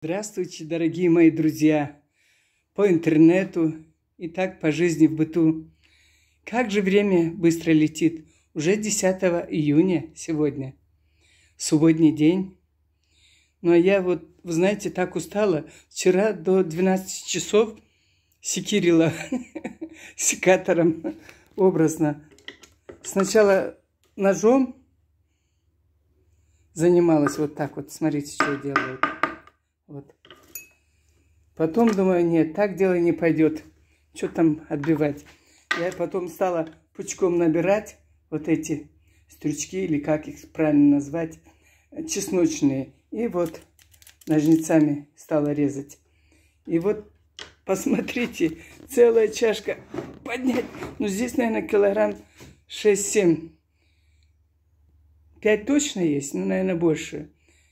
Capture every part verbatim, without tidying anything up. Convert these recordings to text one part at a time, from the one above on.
Здравствуйте, дорогие мои друзья, по интернету и так по жизни в быту. Как же время быстро летит. Уже десятого июня сегодня. Субботний день. Ну а я вот, вы знаете, так устала. Вчера до двенадцати часов секирила секатором образно. Сначала ножом занималась вот так вот. Смотрите, что я делаю. Вот. Потом думаю, нет, так дело не пойдет. Что там отбивать? Я потом стала пучком набирать вот эти стручки, или как их правильно назвать, чесночные. И вот ножницами стала резать. И вот посмотрите, целая чашка поднять. Ну, здесь, наверное, килограмм шесть-семь. Пять точно есть, ну, наверное, больше.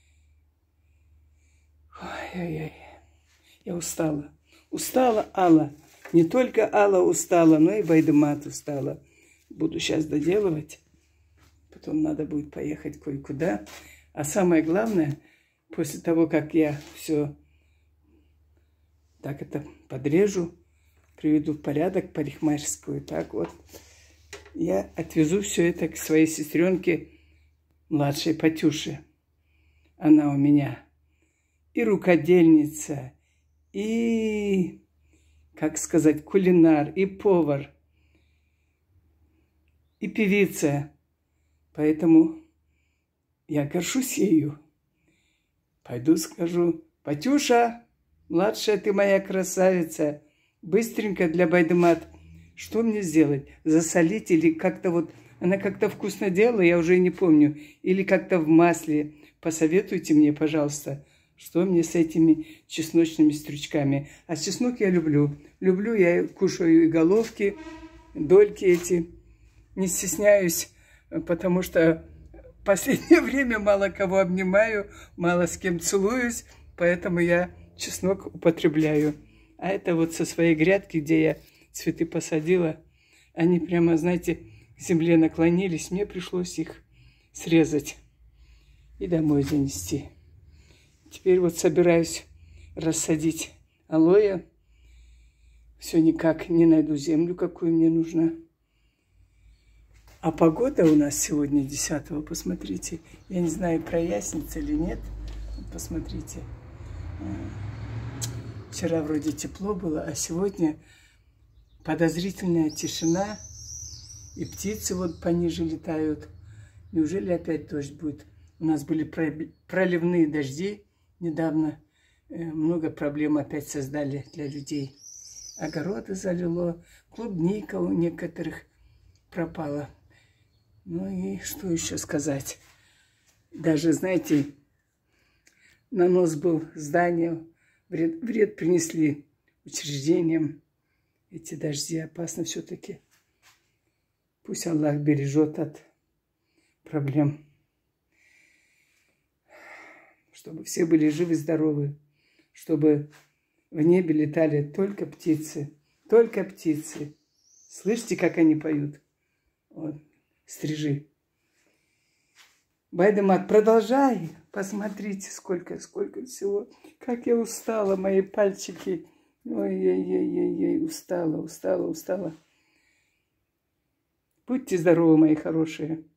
Ой-ой-ой. Я устала. Устала Алла. Не только Алла устала, но и Байдумат устала. Буду сейчас доделывать. Потом надо будет поехать кое-куда. А самое главное, после того, как я все так это подрежу, приведу в порядок парикмахерскую, так вот, я отвезу все это к своей сестренке, младшей Патюше. Она у меня и рукодельница, и, как сказать, кулинар, и повар, и певица. Поэтому я горжусь ею. Пойду скажу: Патюша, младшая ты моя красавица, быстренько для Байдумат. Что мне сделать? Засолить или как-то вот... Она как-то вкусно делала, я уже не помню. Или как-то в масле. Посоветуйте мне, пожалуйста, что мне с этими чесночными стручками. А чеснок я люблю. Люблю, я кушаю и головки, дольки эти. Не стесняюсь, потому что в последнее время мало кого обнимаю, мало с кем целуюсь, поэтому я чеснок употребляю. А это вот со своей грядки, где я цветы посадила, они прямо, знаете, к земле наклонились, мне пришлось их срезать и домой занести. Теперь вот собираюсь рассадить алоэ. Все никак не найду землю, какую мне нужна. А погода у нас сегодня десятого, посмотрите. Я не знаю, прояснится или нет. Посмотрите. Вчера вроде тепло было, а сегодня подозрительная тишина. И птицы вот пониже летают. Неужели опять дождь будет? У нас были проливные дожди недавно. Много проблем опять создали для людей. Огороды залило, клубника у некоторых пропала. Ну и что еще сказать? Даже, знаете, нанос был зданию, вред, вред принесли учреждениям. Эти дожди опасны все-таки. Пусть Аллах бережет от проблем. Чтобы все были живы-здоровы. Чтобы в небе летали только птицы. Только птицы. Слышите, как они поют? Вот, стрижи. Байдумат, продолжай. Посмотрите, сколько, сколько всего. Как я устала, мои пальчики. Ой-ой-ой-ой, устала, устала, устала. Будьте здоровы, мои хорошие.